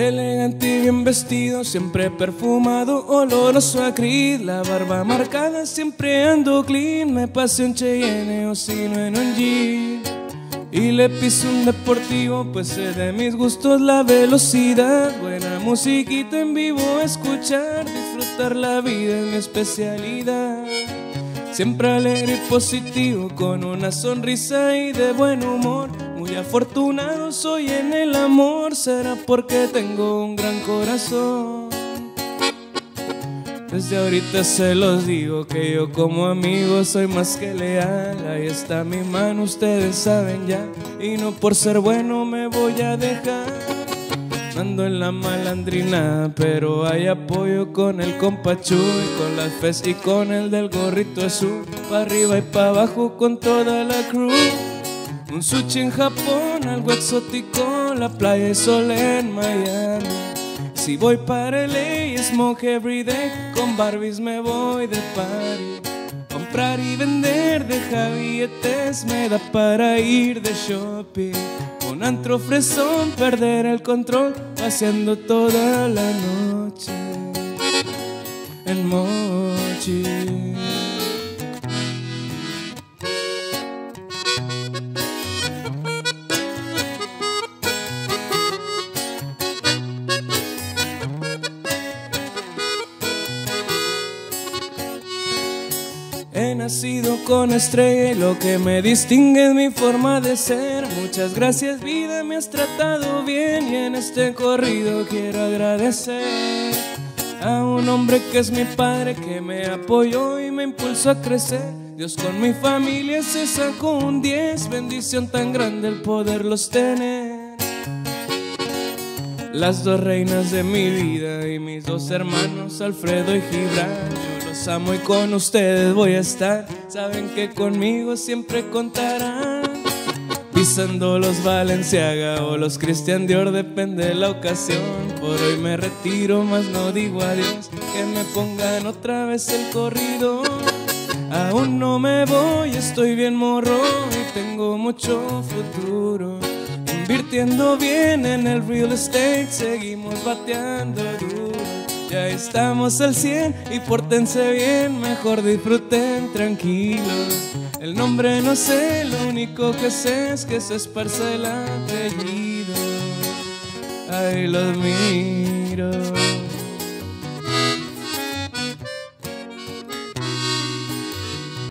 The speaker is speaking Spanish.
Elegante y bien vestido, siempre perfumado, oloroso a Creed. La barba marcada, siempre ando clean. Me paseo en Cheyenne o si no en un Jeep. Y le piso un deportivo, pues sé de mis gustos la velocidad. Buena musiquita en vivo, escuchar, disfrutar la vida es mi especialidad. Siempre alegre y positivo, con una sonrisa y de buen humor. Muy afortunado soy en el amor, será porque tengo un gran corazón. Desde ahorita se los digo que yo como amigo soy más que leal. Ahí está mi mano, ustedes saben ya, y no por ser bueno me voy a dejar. Ando en la malandrina, pero hay apoyo con el compa Chuy, con las Fes y con el del gorrito azul. Pa' arriba y pa' abajo con toda la crew. Un sushi en Japón, algo exótico, la playa y sol en Miami. Si voy para LA, smoke every day, con Barbies me voy de party. Comprar y vender, deja billetes, me da para ir de shopping. Un antro fresón, perder el control, paseando toda la noche en Mochi. He nacido con estrella y lo que me distingue es mi forma de ser. Muchas gracias vida, me has tratado bien y en este corrido quiero agradecer a un hombre que es mi padre, que me apoyó y me impulsó a crecer. Dios con mi familia se sacó un 10, bendición tan grande el poderlos tener. Las dos reinas de mi vida y mis dos hermanos Alfredo y Gibran. Los amo y con ustedes voy a estar. Saben que conmigo siempre contarán. Pisando los Balenciaga o los Christian Dior, depende de la ocasión. Por hoy me retiro, mas no digo adiós. Que me pongan otra vez el corrido. Aún no me voy, estoy bien morro y tengo mucho futuro. Invirtiendo bien en el real estate, seguimos bateando duro. Ya estamos al 100 y pórtense bien, mejor disfruten tranquilos. El nombre no sé, lo único que sé es que se esparce el apellido. Ay, los miro.